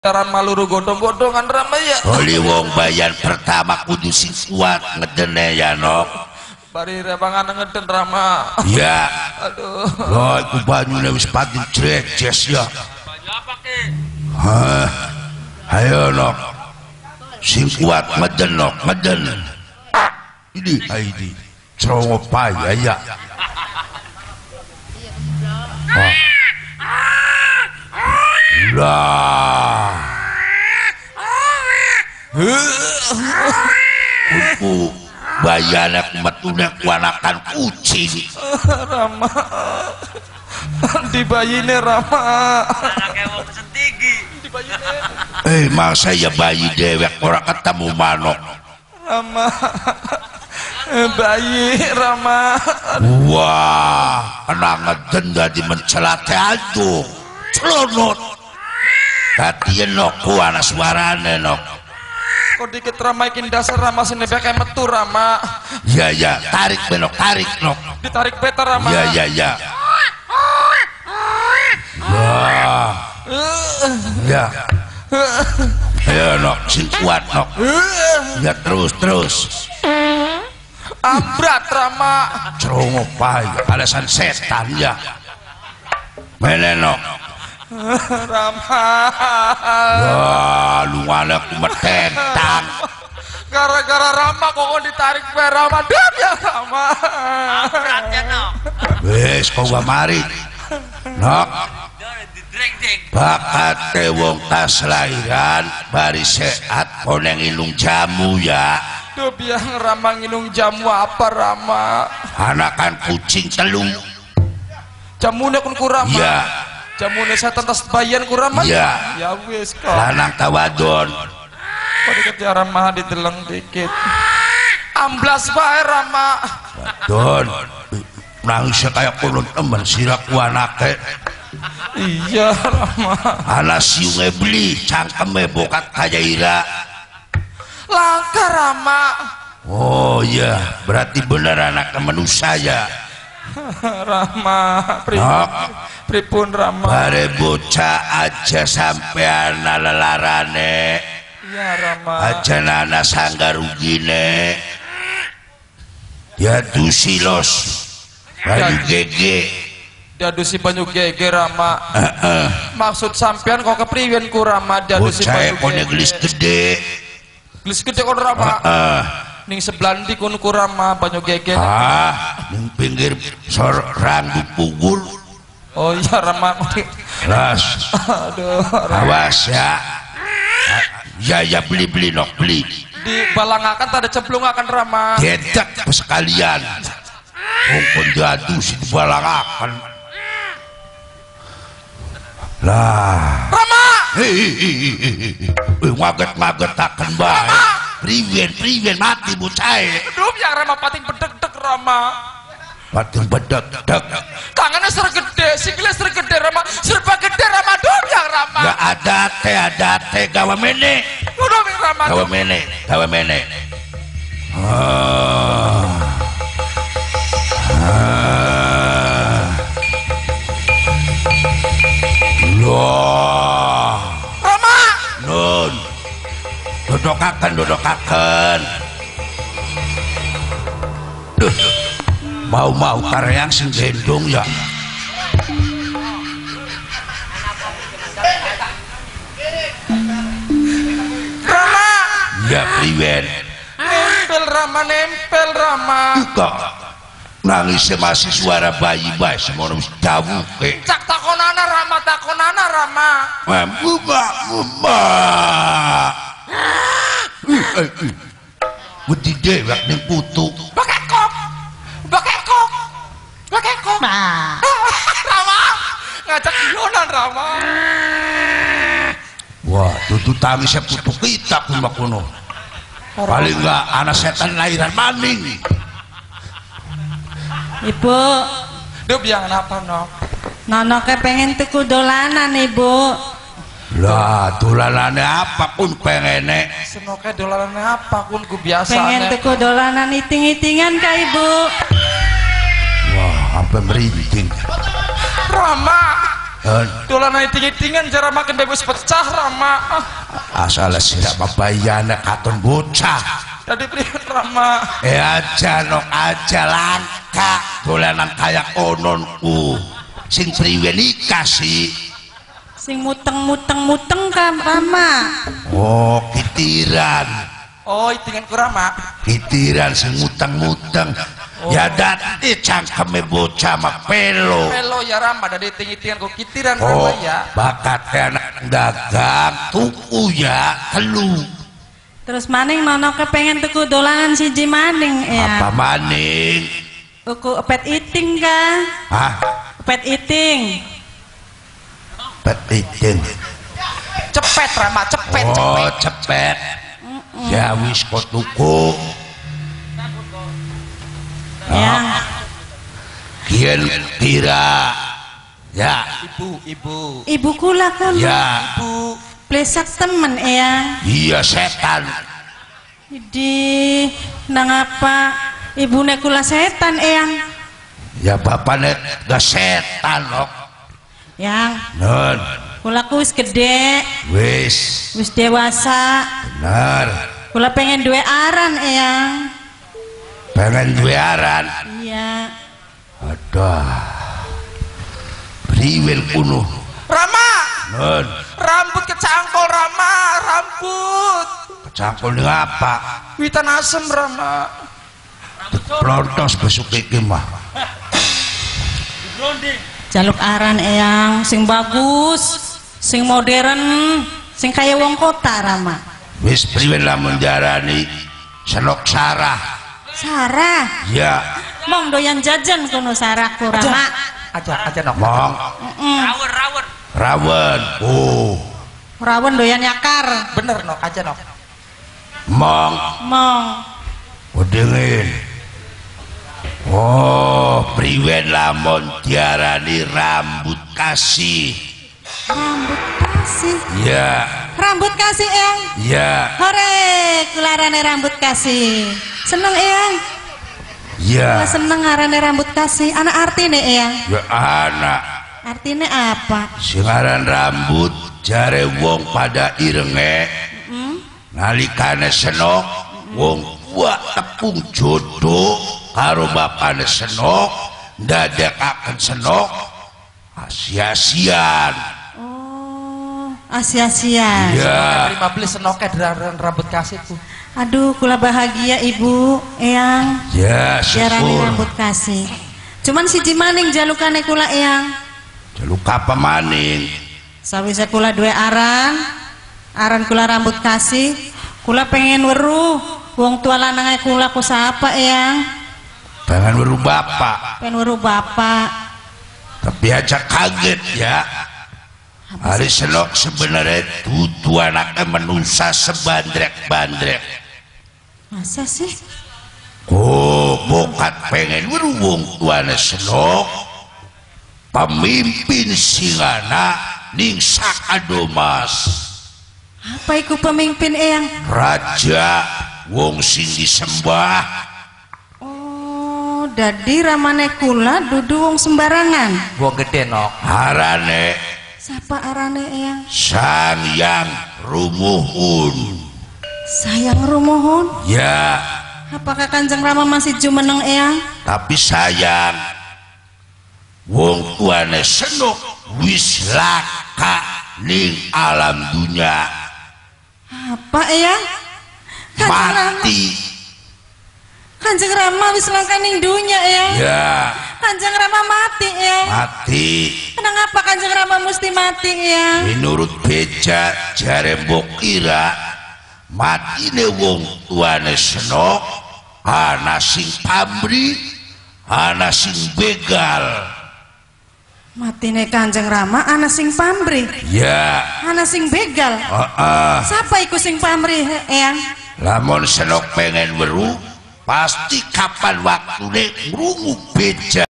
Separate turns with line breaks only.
Cara maluru godong-godongan Rama ya.
Oli wong bayan pertama kudu sing kuat ngedene ya nok.
Bari rebangan ngeden Rama.
Ya.
Aduh.
Loh iku banyune wis pati jejes ya.
Banyu apa ke?
Hah. Ayo nok. Sing kuat ngeden nok, ngeden. Ini aidi. Cerongo paya ya. Lah. Kuku bayana kumatuna kuanakan kucing.
Rama. Di bayine Rama.
Anaknya mau pesen tinggi.
Di bayine.
Masa ya bayi dewek ora ketemu manok.
Rama. Bayi Rama.
Wah, kena ngeden dadi mencelate aduh. Celonot. Tadi nok kuana suarane nok.
Kok dikit Rama ikin dasar Rama sini kayak metu Rama.
Ya ya, tarik benok, tarik nok.
Ditarik beta Rama.
Ya ya ya. Wah. Ya. Ayo nok, sing kuat nok. Ya terus.
Abrat Rama.
Cerongo pai, alasan setan ya. Mene nok.
Rama.
Wah, lu ngana kumetentang.
Gara-gara Rama kok ditarik be Rama. Diam ya Rama.
Beratnya no.
Wes kau gak mari. Nok.
Didreng-deng.
Bakat wong tas lahiran bari sehat koneng ilung jamu ya.
Duh biang Rama nginung jamu apa Rama?
Anakan kucing telung.
Jamune kun kurama.
Ya.
Jamune setan tas bayan kurama.
Ya.
Ya wis kok.
Lanang tawadon.
Kok dikejar Rama dideleng dikit. Amblas bae Rama.
Don. Nangis kayak kulun temen siraku anake.
Iya Rama.
Anak siunge beli cangkeme bokat kaya ira.
Langka Rama.
Oh iya, berarti bener anak manusia ya.
Rama,
Nok.
pripun Rama?
Bare bocah aja sampean lalarane.
Iya Rama.
Aja nana sanggar rugine. Ya dusilos. Banyu gege.
Dadusi banyu gege Rama. Maksud sampean kok kepriwen ku Rama dadusi
Bocah
banyu
kone gelis gede.
Gelis gede kon Rama. Ning sebelah ndi kun ku Rama banyu gege.
Ning pinggir sor rambut pugul.
Oh iya Rama.
Ras.
Aduh. Rama.
Awas ya. Ya beli nok beli.
Di balangakan tak ada cemplungakan Rama.
Dedak sekalian. Kongkon jatuh si balangakan. Lah.
Rama.
Ngaget akan baik. Priwen mati bocah.
Aduh yang Rama pating bedek-dek Rama.
Pating bedek.
Tangannya sergede, sikilnya sergede Rama. Serba gede Rama dong yang Rama.
Ya ada teh gawa mene.
Udah Rama.
Gawa mene. Loh.
Rama.
Nun. Dodokaken. Duh. Mau kareang sing gendong ya.
Rama.
Ya priwen.
Nempel Rama.
Kok nangisnya masih suara bayi semono wis dawuke.
Cak takonana Rama.
Mama. Wedi dewek ning putu.
Bakekok. Rama. Ngajak ilonan Rama.
Wah, dudu tangisnya putu kita pun makono. Paling enggak anak setan lahiran maning.
Ibu,
Duh biang apa no?
Nono pengen tuku dolanan Ibu.
Lah, dolanane apa pun pengene.
Senoke dolarannya apa kun ku biasa.
Pengen tuku dolanan iting-itingan Kak Ibu.
Wah, sampai merinding.
Rama. dolanan iting-itingan jara makin bebas pecah Rama.
Asal sidak mabayana katon bocah.
Tadi priwen Rama.
Aja nok aja langka dolanan kayak ononku. Sing priwen nikah sih.
Sing muteng kan Rama.
Oh, kitiran.
Oh, itingan ku Rama.
Kitiran sing muteng-muteng. Ya dati cangkeme bocah mah pelo.
Pelo ya Rama dari iting-itingan ku kitiran
Oh,
Rama ya.
bakat anak dagang tuku ya telu.
Terus maning nono kepengen tuku dolanan siji maning ya.
Apa maning?
Tuku pet iting kan?
Hah?
Pet iting.
Pet iting.
Cepet Rama, cepet.
Oh, cepet. Ya wis kok tuku.
Ya.
Kian kira. Ya.
Ibu.
Ibu kula kan.
Ya.
Ibu.
Plesak temen eyang.
Iya setan.
Di nang apa ibune kula setan eyang.
Ya bapaknya gak setan loh.
Yang
Non.
kula ku wis gede,
Wis.
wis dewasa.
Benar.
Kula pengen duwe aran eyang.
Pengen duwe aran.
Iya.
Aduh. Priwil kuno.
Rama,
Non.
rambut kecangkol Rama, rambut.
Kecangkul ning apa?
Witan asem Rama.
Plontos besok iki mah.
Jaluk aran eyang sing bagus, sing modern, sing kaya wong kota Rama.
Wis priwil lamun jarani Senok Sarah.
Sarah,
Ya,
mong doyan jajan kono Sarahku Rama.
Aja nok.
mong
Rawon.
rawon. Oh,
Rawon doyan yakar.
Bener nok, aja nok.
mong
Mong.
udengin. Oh, priwen lamun diarani rambut kasih.
Rambut kasih.
Ya,
Rambut kasih eyang.
ya,
Hore, kularane rambut kasih. Seneng eyang.
ya.
Kula seneng arane rambut kasih. Anak artine eyang.
Ya anak
Artine apa?
singaran rambut jare wong pada irenge. Nalikane senok wong tua tepung jodoh karo bapane senok ndadekaken senok asia-asian.
Oh, asia-asia.
Ya,
15 senoknya dari rambut kasihku.
Aduh, kula bahagia ibu, eyang.
ya
Jarane
syukur.
rambut kasih. Cuman siji maning jalukane kula eyang.
Jaluk apa maning?
Sawise kula duwe aran kula rambut kasih. Kula pengen weruh wong tua lanange kula ku sapa eyang.
Pengen weruh bapak,
Pengen weruh bapak.
tapi aja kaget ya. Hari senok sebenarnya tutu anaknya menusa sebandrek-bandrek.
Masa sih?
Oh, bokat pengen weruh wong tuane senok. Pemimpin singana ning Sakadomas.
Apa iku pemimpin eyang?
Raja wong sing disembah.
Oh, dadi ramane kula dudu wong sembarangan.
Gua gede nok.
Harane
Sapa arane eyang?
Sang Yang Rumuhun.
Sayang rumohon.
Ya,
Apakah Kanjeng Rama masih jumeneng eyang?
tapi sayang wong tuane senok wis laka ning alam dunia.
Apa eyang?
Mati.
Kanjeng Rama wis langka ning dunya eyang.
Ya,
Kanjeng Rama mati eyang.
mati.
Kenapa Kanjeng Rama mesti mati eyang?
Menurut beja jare mbok kira matine wong tuane senok ana sing pamri, ana sing begal.
Matine Kanjeng Rama ana sing pamrih,
Ya,
ana sing begal. Sapa iku sing pamrih eyang?
lamun senok pengen weruh pasti kapan waktune ngrungu beja